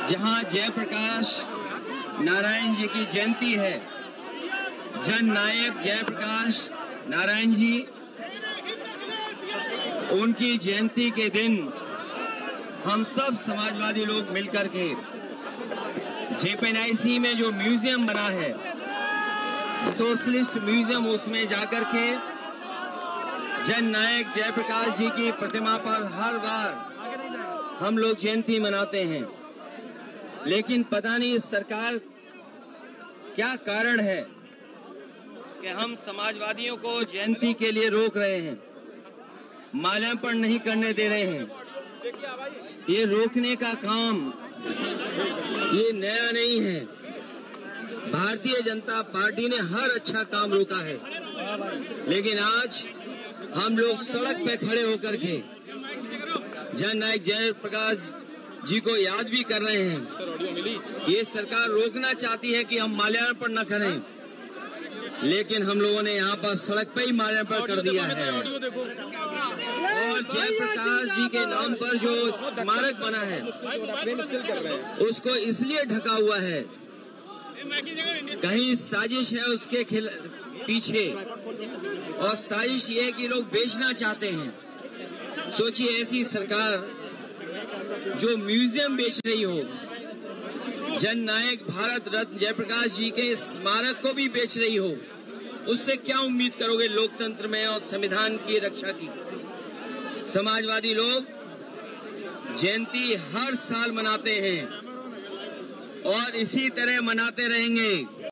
जहां जयप्रकाश नारायण जी की जयंती है, जन नायक जयप्रकाश नारायण जी, उनकी जयंती के दिन हम सब समाजवादी लोग मिलकर के जेपीएनआईसी में जो म्यूजियम बना है, सोशलिस्ट म्यूजियम, उसमें जाकर के जन नायक जयप्रकाश जी की प्रतिमा पर हर बार हम लोग जयंती मनाते हैं। लेकिन पता नहीं इस सरकार क्या कारण है कि हम समाजवादियों को जयंती के लिए रोक रहे हैं, माल्यार्पण नहीं करने दे रहे हैं। ये रोकने का काम ये नया नहीं है। भारतीय जनता पार्टी ने हर अच्छा काम रोका है, लेकिन आज हम लोग सड़क पे खड़े होकर के जन नायक जयप्रकाश जी को याद भी कर रहे हैं। ये सरकार रोकना चाहती है कि हम माल्यार्पण न करें, लेकिन हम लोगों ने यहाँ पर सड़क पे ही माल्यार्पण कर दिया है। और जयप्रकाश जी के नाम पर जो स्मारक बना है उसको इसलिए ढका हुआ है, कहीं साजिश है उसके पीछे, और साजिश ये है कि लोग बेचना चाहते हैं। सोचिए, ऐसी सरकार जो म्यूजियम बेच रही हो, जन नायक भारत रत्न जयप्रकाश जी के स्मारक को भी बेच रही हो, उससे क्या उम्मीद करोगे लोकतंत्र में और संविधान की रक्षा की। समाजवादी लोग जयंती हर साल मनाते हैं और इसी तरह मनाते रहेंगे।